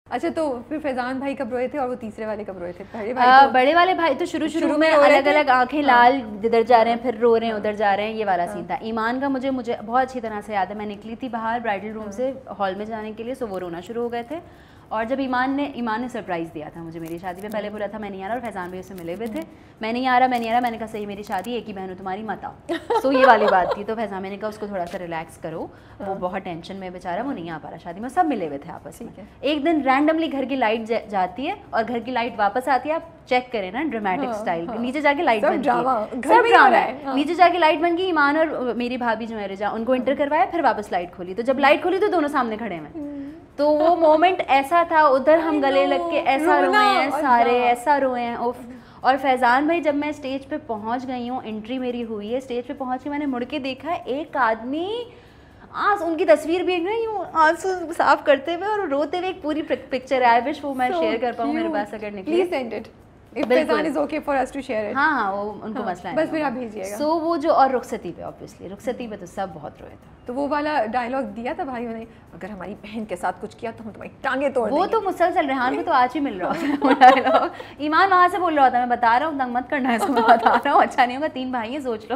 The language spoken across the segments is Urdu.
اچھا تو پھر فیضان بھائی کب روئے تھے اور وہ تیسرے والے کب روئے تھے؟ بڑے والے بھائی تو شروع میں الگ الگ آنکھیں لال ادھر جا رہے ہیں پھر رو رہے ہیں ادھر جا رہے ہیں، یہ والا سین تھا. ایمان کا مجھے بہت اچھی طرح سے یاد ہے، میں نکلی تھی باہر برائڈل روم سے ہال میں جانے کے لیے، سو وہ رونا شروع ہو گئے تھے. اور جب ایمان نے سرپرائز دیا تھا مجھے میری شادی پہ، پہلے بولا تھا میں نہیں آ رہا، اور فیضان بھائی سے ملے ہوئے تھے، میں نہیں آ رہا میں نے کہا صحیح میری شادی ایک ہی بہن ہو تمہاری، مت آؤ. سو یہ والی بات تھی. تو فیضان میں نے کہا اس کو تھوڑا سا ریلیکس کرو، وہ بہت ٹینشن میں بیچارہ، وہ نہیں آ پا رہا شادی میں. سب ملے ہوئے تھے آپس میں. ایک دن رینڈملی گھر کی لائٹ جاتی ہے اور گھر کی لائٹ واپس آتی ہے، آپ چیک کریں نا ڈرامیٹک اسٹائل پہ، نیچے جا کے لائٹ بن گئی، سب ڈرامہ ہے، نیچے جا کے لائٹ بن گئی. ایمان اور میری بھابھی جو ہے رجا، ان کو انٹر کروایا، پھر واپس لائٹ کھولی. تو جب لائٹ کھولی تو دونوں سامنے کھڑے ہیں. تو وہ مومنٹ ایسا تھا، ادھر ہم گلے لگ کے ایسا روئے ہیں سارے، ایسا روئے ہیں اوف. اور فیضان بھائی جب میں اسٹیج پہ پہنچ گئی ہوں، انٹری میری ہوئی ہے اسٹیج پہ پہنچ کے میں نے مڑ کے دیکھا ایک آدمی ان کی تصویر بھی یوں آنسو صاف کرتے ہوئے اور روتے ہوئے، ایک پوری پکچر ہے. آئی وش وہ میں شیئر کر پاؤں میرے پاس اگر نکلی. ہاں وہ ان کو مسئلہ بس پھر آپ بھیجیے گا. سو وہ جو اور رخصتی پہ اوبویسلی رخصتی پہ تو سب بہت روئے تھے. تو وہ والا ڈائلاگ دیا تھا بھائیوں نے، اگر ہماری بہن کے ساتھ کچھ کیا تو ہم تمہاری ٹانگیں توڑ دیں گے. وہ تو مسلسل ریحان کو تو آج ہی مل رہا ہوتا ڈائلاگ. ایمان وہاں سے بول رہا ہوتا میں بتا رہا ہوں تنگ مت کرنا ہے اس کو، میں بتا رہا ہوں اچھا نہیں ہوگا، 3 بھائی ہیں سوچ لو.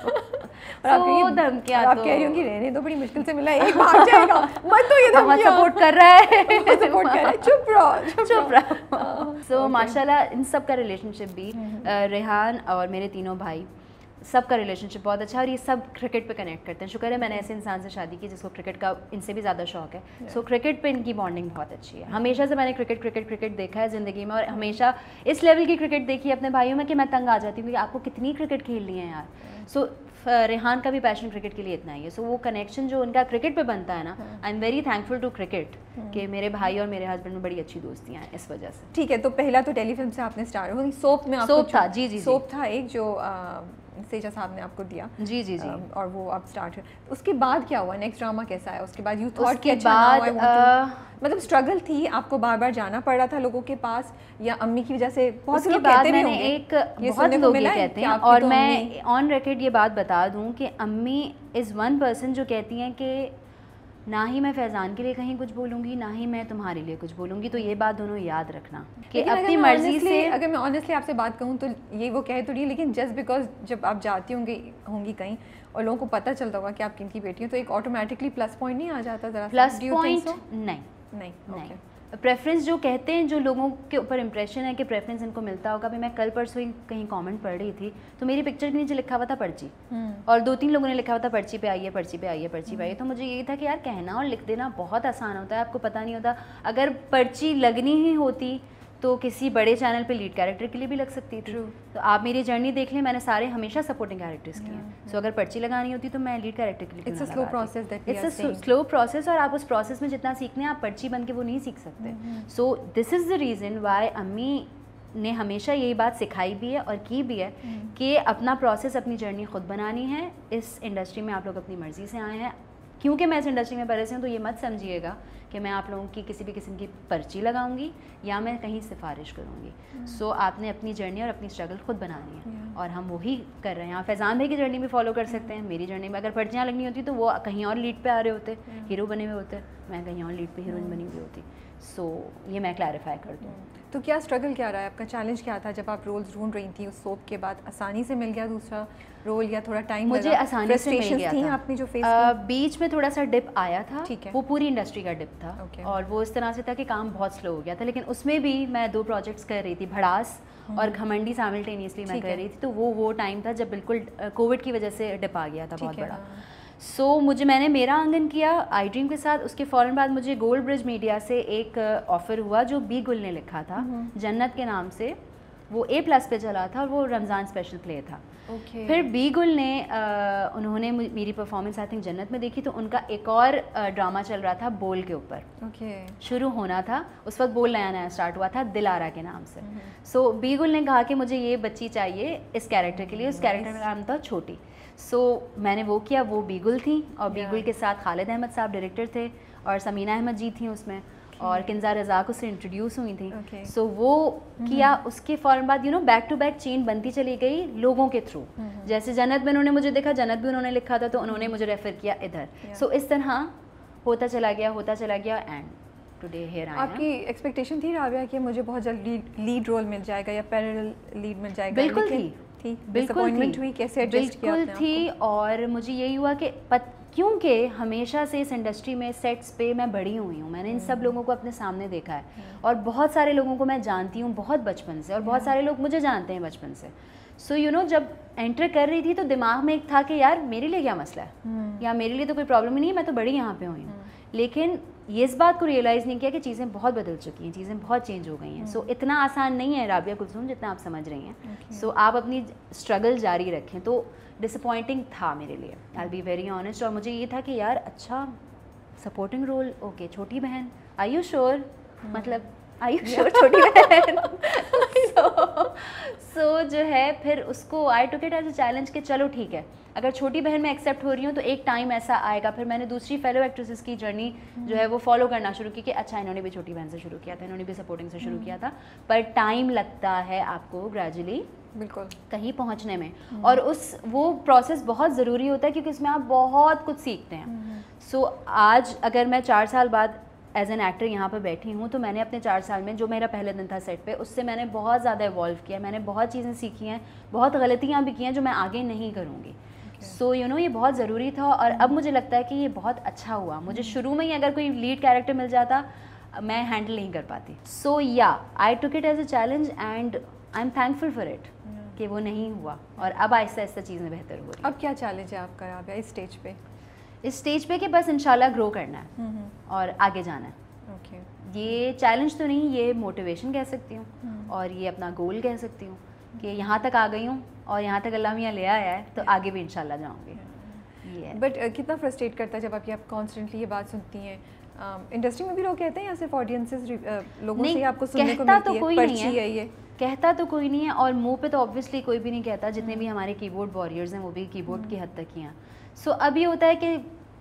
وہ دھمکیاں آپ کہہ رہی ہوں کہ رہنے تو بڑی مشکل سے ملا، ایک بھاگ جائے گا مت تو یہ دھمکیاں سپورٹ کر رہا ہے، سپورٹ کر رہا ہے، چپ رہو. سو ماشاء اللہ ان سب کا ریلیشن شپ بھی، ریحان اور میرے تینوں بھائی سب کا ریلیشن شپ بہت اچھا ہے، اور یہ سب کرکٹ پہ کنیکٹ کرتے ہیں. شکر ہے میں نے ایسے انسان سے شادی کی جس کو کرکٹ کا ان سے بھی زیادہ شوق ہے. سو کرکٹ پہ ان کی بانڈنگ بہت اچھی ہے. ہمیشہ سے میں نے کرکٹ دیکھا ہے زندگی میں، اور ہمیشہ اس لیول کی کرکٹ دیکھی ہے اپنے بھائیوں میں کہ میں تنگ آ جاتی ہوں کہ آپ کو کتنی کرکٹ کھیلنی ہے یار. سو ریحان کا بھی پیشن کرکٹ کے لیے اتنا ہی ہے. سو وہ کنیکشن جو ان کا کرکٹ پہ بنتا ہے نا، I am very thankful to cricket کہ میرے بھائی اور میرے ہسبینڈ میں بڑی اچھی دوستیاں ہیں اس وجہ سے. ٹھیک ہے، تو پہلا تو ٹیلی فلم سے آپ نے اسٹارٹ ہوئی، سوپ میں سوپ تھا. جی سوپ تھا ایک جو سیجا صاحب نے آپ کو دیا. جی اور وہ آپ اسٹارٹ ہوئے. اس کے بعد کیا ہوا، نیکسٹ ڈرامہ کیسا ہے اس کے بعد؟ یو تھاٹ کے بعد مطلب اسٹرگل تھی، آپ کو بار بار جانا پڑ رہا تھا لوگوں کے پاس، یا امی کی وجہ سے؟ اس کے بعد میں نے ایک بہت لوگ یہ کہتے ہیں، اور میں آن ریکارڈ یہ بات بتا دوں کہ امی از ون پرسن جو کہتی ہیں کہ نہ ہی میں فیضان کے لیے کہیں کچھ بولوں گی، نہ ہی میں تمہارے لیے کچھ بولوں گی. تو یہ بات دونوں یاد رکھنا کہ اپنی مرضی سے. اگر میں آنیسٹلی آپ سے بات کہوں تو یہ وہ کہہ تو رہی ہے، لیکن جسٹ بیکاز جب آپ جاتی ہوں گی کہیں اور لوگوں کو پتہ چلتا ہوگا کہ آپ کن کی بیٹی ہیں، تو ایک آٹومیٹکلی پلس پوائنٹ نہیں آ جاتا؟ ذرا پلس پوائنٹ نہیں. پریفرنس جو کہتے ہیں، جو لوگوں کے اوپر امپریشن ہے کہ پریفرنس ان کو ملتا ہوگا. بھی میں کل پرسوں ہی کہیں کامنٹ پڑھ رہی تھی تو میری پکچر کے نیچے لکھا ہوا تھا پرچی، اور 2-3 لوگوں نے لکھا ہوا تھا پرچی پہ آئیے، پرچی پہ آئیے، پرچی پہ آئیے. تو مجھے یہی تھا کہ یار کہنا اور لکھ دینا بہت آسان ہوتا ہے، آپ کو پتہ نہیں ہوتا. اگر پرچی لگنی ہی ہوتی تو کسی بڑے چینل پہ لیڈ کیریکٹر کے لیے بھی لگ سکتی تھی. تو آپ میری جرنی دیکھ لیں، میں نے سارے ہمیشہ سپورٹنگ کیریکٹرس کیے ہیں. سو اگر پرچی لگانی ہوتی تو میں لیڈ کیریکٹر کے لیے. اٹس اے سلو پروسیس، اور آپ اس پروسیس میں جتنا سیکھنے آپ پرچی بن کے وہ نہیں سیکھ سکتے. سو دس از دا ریزن وائی امی نے ہمیشہ یہی بات سکھائی بھی ہے اور کی بھی ہے کہ اپنا پروسیس، اپنی جرنی خود بنانی ہے. اس انڈسٹری میں آپ لوگ اپنی مرضی سے آئے ہیں. کیونکہ میں اس انڈسٹری میں پہلے سے ہوں تو یہ مت سمجھیے گا کہ میں آپ لوگوں کی کسی بھی قسم کی پرچی لگاؤں گی یا میں کہیں سفارش کروں گی. سو آپ نے اپنی جرنی اور اپنی اسٹرگل خود بنانی ہے، اور ہم وہی کر رہے ہیں. آپ فیضان بھائی کی جرنی بھی فالو کر سکتے ہیں. میری جرنی میں اگر پرچیاں لگنی ہوتی تو وہ کہیں اور لیڈ پہ آ رہے ہوتے، ہیرو بنے ہوئے ہوتے، میں کہیں اور لیڈ پہ ہیروئن بنی ہوئی ہوتی. سو یہ میں کلیریفائی کر دوں. تو کیا اسٹرگل کیا رہا ہے آپ کا، چیلنج کیا تھا جب آپ رولز ڈھونڈ رہی تھیں؟ اس سوپ کے بعد آسانی سے مل گیا دوسرا رول یا تھوڑا ٹائم؟ مجھے آسانی سے مل گیا تھا. آپ نے جو فیس بیچ میں تھوڑا سا ڈپ آیا تھا، ٹھیک ہے، وہ پوری انڈسٹری کا ڈپ تھا، اور وہ اس طرح سے تھا کہ کام بہت سلو ہو گیا تھا. لیکن اس میں بھی میں 2 پروجیکٹس کر رہی تھی، بھڑاس اور گھمنڈی سائملٹینیسلی میں کر رہی تھی. تو وہ ٹائم تھا جب بالکل کووڈ کی وجہ سے ڈپ آ گیا تھا بہت بڑا. سو میں نے میرا آنگن کیا آئی ڈریم کے ساتھ. اس کے فوراً بعد مجھے گولڈ برج میڈیا سے ایک آفر ہوا جو بی گل نے لکھا تھا، جنت کے نام سے. وہ A+ پہ چلا تھا اور وہ رمضان اسپیشل پلے تھا. پھر بی گل نے انہوں نے میری پرفارمنس آئی تھنک جنت میں دیکھی، تو ان کا ایک اور ڈرامہ چل رہا تھا بول کے اوپر، شروع ہونا تھا. اس وقت بول نیا اسٹارٹ ہوا تھا دلارا کے نام سے. سو بی گل نے کہا کہ مجھے یہ بچی چاہیے اس کیریکٹر کے لیے. اس کیریکٹر کا نام تھا چھوٹی. سو میں نے وہ کیا. وہ بی گل تھیں، اور بی گل کے ساتھ خالد احمد صاحب ڈائریکٹر تھے، اور سمینہ احمد جی تھیں اس میں، اور کنزا رزاق اس سے انٹروڈیوس ہوئی تھیں. سو وہ کیا. اس کے فوراً بعد بیک ٹو بیک چین بنتی چلی گئی لوگوں کے تھرو. جیسے جنت میں انہوں نے مجھے دیکھا، جنت بھی انہوں نے لکھا تھا تو انہوں نے مجھے ریفر کیا ادھر. سو اس طرح ہوتا چلا گیا، and today here I am. आपकी एक्सपेक्टेशन थी राबिया कि मुझे बहुत जल्दी लीड रोल मिल जाएगा या पैरेलल लीड मिल जाएगा? बिल्कुल थी, डिसअपॉइंटमेंट हुई? कैसे एडजस्ट किया आपने? बिल्कुल थी. और मुझे यही हुआ कि क्योंकि हमेशा से इस इंडस्ट्री में सेट्स पे मैं बड़ी हुई हूँ, मैंने इन सब लोगों को अपने सामने देखा है और बहुत सारे लोगों को मैं जानती हूँ बहुत बचपन से, और बहुत सारे लोग मुझे जानते हैं बचपन से. सो यू नो, जब एंटर कर रही थी तो दिमाग में एक था कि यार मेरे लिए क्या मसला है, या मेरे लिए तो कोई प्रॉब्लम ही नहीं है, मैं तो बड़ी यहाँ पे हुई हूँ. लेकिन ये इस बात को रियलाइज़ नहीं किया कि चीज़ें बहुत बदल चुकी हैं, चीज़ें बहुत चेंज हो गई हैं. सो इतना आसान नहीं है राबिया कुलसूम जितना आप समझ रही हैं. सो आप अपनी स्ट्रगल जारी रखें. तो डिसअपॉइंटिंग था मेरे लिए, आई बी वेरी ऑनेस्ट. और मुझे ये था कि यार अच्छा सपोर्टिंग रोल, ओके छोटी बहन, आई यू श्योर, मतलब आई यू श्योर छोटी बहन. सो जो है फिर उसको I took it as a challenge कि चलो ठीक है, अगर छोटी बहन में एक्सेप्ट हो रही हूँ तो एक टाइम ऐसा आएगा. फिर मैंने दूसरी फेलो एक्ट्रेसेस की जर्नी जो है वो फॉलो करना शुरू की कि अच्छा इन्होंने भी छोटी बहन से शुरू किया था, इन्होंने भी सपोर्टिंग से शुरू किया था, पर टाइम लगता है आपको ग्रेजुअली बिल्कुल कहीं पहुंचने में. और वो प्रोसेस बहुत ज़रूरी होता है क्योंकि इसमें आप बहुत कुछ सीखते हैं. सो आज अगर मैं 4 साल बाद एज एन एक्टर यहाँ पर बैठी हूँ तो मैंने अपने 4 साल में जो मेरा पहले दिन था सेट पे, उससे मैंने बहुत ज़्यादा इवॉल्व किया, मैंने बहुत चीज़ें सीखी हैं, बहुत गलतियाँ भी की हैं जो मैं आगे नहीं करूँगी. सो यू नो ये बहुत ज़रूरी था. और अब मुझे लगता है कि ये बहुत अच्छा हुआ. मुझे शुरू में ही अगर कोई लीड कैरेक्टर मिल जाता मैं हैंडल नहीं कर पाती. So yeah I took it as a challenge and I am thankful for it कि वो नहीं हुआ. और अब आहिस्ता आहिस्ता चीज़ें बेहतर हो रही. अब क्या चैलेंज है आपका राबिया इस स्टेज पे? इस स्टेज पे कि बस इंशाल्लाह ग्रो करना है और आगे जाना है. ये चैलेंज तो नहीं, ये मोटिवेशन कह सकती हूँ और ये अपना गोल कह सकती हूँ कि यहाँ तक आ गई हूँ और यहाँ तक अल्लाह मियाँ ले आया है तो आगे भी इंशाल्लाह जाऊँगी. बट कितना फ्रस्ट्रेट करता है जब आप कॉन्स्टेंटली ये बात सुनती हैं? इंडस्ट्री में भी लोग कहते हैं या सिर्फ ऑडियंसेस लोगों से आपको सुनने को मिलती है? कोई नहीं है ये कहता तो कोई नहीं है, और मुंह पे तो ऑब्वियसली कोई भी नहीं कहता. जितने भी हमारे कीबोर्ड वॉरियर्स हैं वो भी कीबोर्ड की हद तक ही हैं. सो अब ये होता है कि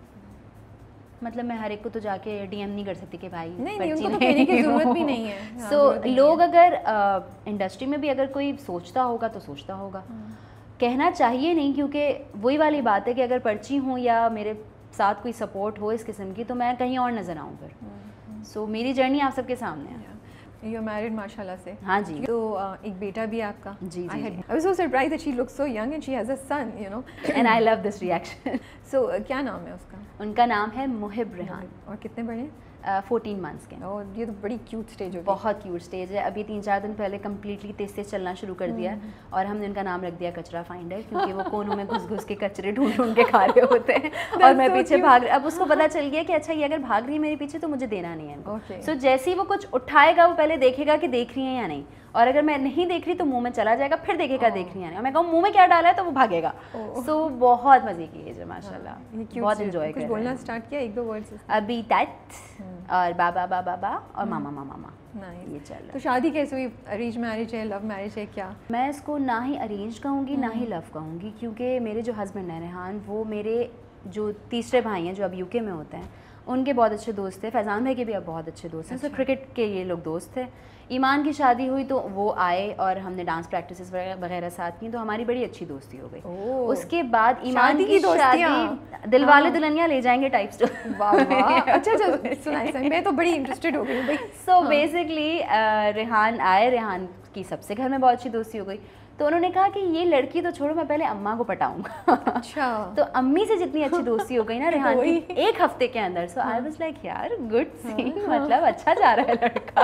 मतलब मैं हर एक को तो जाके डीएम नहीं कर सकती कि भाई नहीं उनको तो कहने की ज़रूरत भी नहीं है. सो लोग अगर इंडस्ट्री में भी अगर कोई सोचता होगा तो सोचता होगा, कहना चाहिए नहीं, क्योंकि वही वाली बात है कि अगर पर्ची हूँ या मेरे साथ कोई सपोर्ट हो इस किस्म की तो मैं कहीं और नज़र आऊँ फिर. सो मेरी जर्नी आप सबके सामने है. यू आर मैरिड माशाल्लाह से. हाँ जी. तो एक बेटा भी है आपका? जी. I was so surprised that she looks so young and she has a son, you know. And I love this reaction. So क्या नाम है उसका? उनका नाम है मुहिब रेहान. और कितने बड़े? 14 मंथ्स के. और ये तो बड़ी क्यूट स्टेज होगी. बहुत क्यूट स्टेज है. अभी 3-4 दिन पहले कम्प्लीटली तेज चलना शुरू कर दिया और हमने उनका नाम रख दिया कचरा फाइंडर, क्योंकि वो कोनों में घुस के कचरे ढूंढ के खा रहे होते हैं और मैं पीछे भाग. अब उसको पता चल गया कि अच्छा ये अगर भाग रही है मेरे पीछे तो मुझे देना नहीं है इनको. सो जैसे ही वो कुछ उठाएगा वो पहले देखेगा कि देख रही है या नहीं, और अगर मैं नहीं देख रही तो मुंह में चला जाएगा, फिर देखेगा देख रही है नहीं, और मैं कहूँ मुंह में क्या डाला है तो वो भागेगा. सो बहुत मजे की है माशाल्लाह, बहुत एंजॉय कर. बोलना स्टार्ट किया 1-2 वर्ड्स अभी दैट और बाबा और मामा ये चल रहा है. तो शादी कैसे हुई? अरेंज मैरिज है, लव मैरिज है, क्या? मैं इसको ना ही अरेंज कहूँगी ना ही लव कहूँगी, क्योंकि मेरे जो हस्बैंड हैं रेहान, वो मेरे जो तीसरे भाई हैं जो अब यूके में होते हैं उनके बहुत अच्छे दोस्त थे. फैज़ान भाई के भी अब बहुत अच्छे दोस्त हैं. सो क्रिकेट के ये लोग दोस्त थे. ईमान की शादी हुई तो वो आए और हमने डांस प्रैक्टिसेस वगैरह साथ की, तो हमारी बड़ी अच्छी दोस्ती हो गई. उसके बाद ईमान की शादी दिलवाले दुल्हनिया ले जाएंगे टाइप स्टोरी. अच्छा सुनाइए, मैं तो बड़ी इंटरेस्टेड हो गई भाई. सो बेसिकली रेहान आए, रेहान की सबसे घर में बहुत अच्छी दोस्ती हो गई. तो उन्होंने कहा कि ये लड़की तो छोड़ो, मैं पहले अम्मा को पटाऊंगा. अच्छा. तो अम्मी से जितनी अच्छी दोस्ती हो गई ना रेहान की एक हफ्ते के अंदर. सो आई वाज लाइक यार गुड सीन, मतलब अच्छा जा रहा है लड़का.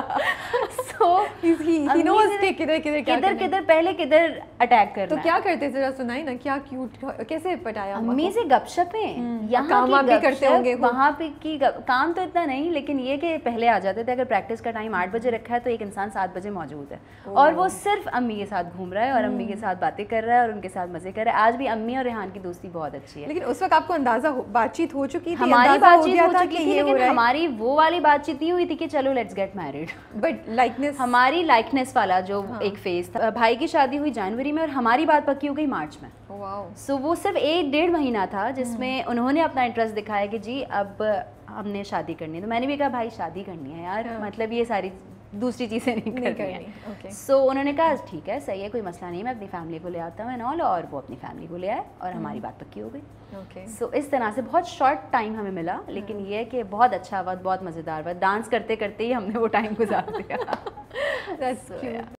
सो ही नोस के किधर पहले किधर अटैक करना. तो क्या करते जरा सुनाई ना, क्या क्यूट कैसे पटाया? अम्मी से गपशपें, यहाँ काम भी करते होंगे वहाँ पे की काम तो इतना नहीं, लेकिन ये कि पहले आ जाते थे. अगर प्रैक्टिस का टाइम 8 बजे रखा है तो एक इंसान 7 बजे मौजूद है और वो सिर्फ अम्मी के साथ घूम रहा है और अम्मी के साथ बातें कर रहा है और उनके साथ मजे कर रहा है. आज भी अम्मी और रेहान की दोस्ती बहुत अच्छी है. लेकिन उस वक्त आपको अंदाजा बातचीत हो चुकी थी? हमारी बातचीत हो चुकी थी, लेकिन हमारी वो वाली बातचीत नहीं हुई थी कि चलो let's get married. But likeness, हमारी लाइकनेस वाला जो एक फेज था. भाई की शादी हुई जनवरी में और हमारी बात पक्की हो गई मार्च में. सो वो सिर्फ 1-1.5 महीना था जिसमें उन्होंने अपना इंटरेस्ट दिखाया कि जी अब हमने शादी करनी है. तो मैंने भी कहा भाई शादी करनी है यार, मतलब ये सारी دوسری چیزیں نہیں کرنی ہیں. سو انہوں نے کہا ٹھیک ہے صحیح ہے کوئی مسئلہ نہیں, میں اپنی فیملی کو لے آتا ہوں اینڈ آل, اور وہ اپنی فیملی کو لے آئے اور ہماری بات پکی ہو گئی. سو اس طرح سے بہت شارٹ ٹائم ہمیں ملا, لیکن یہ کہ بہت اچھا وقت, بہت مزیدار وقت, ڈانس کرتے کرتے ہی ہم نے وہ ٹائم گزار دیا.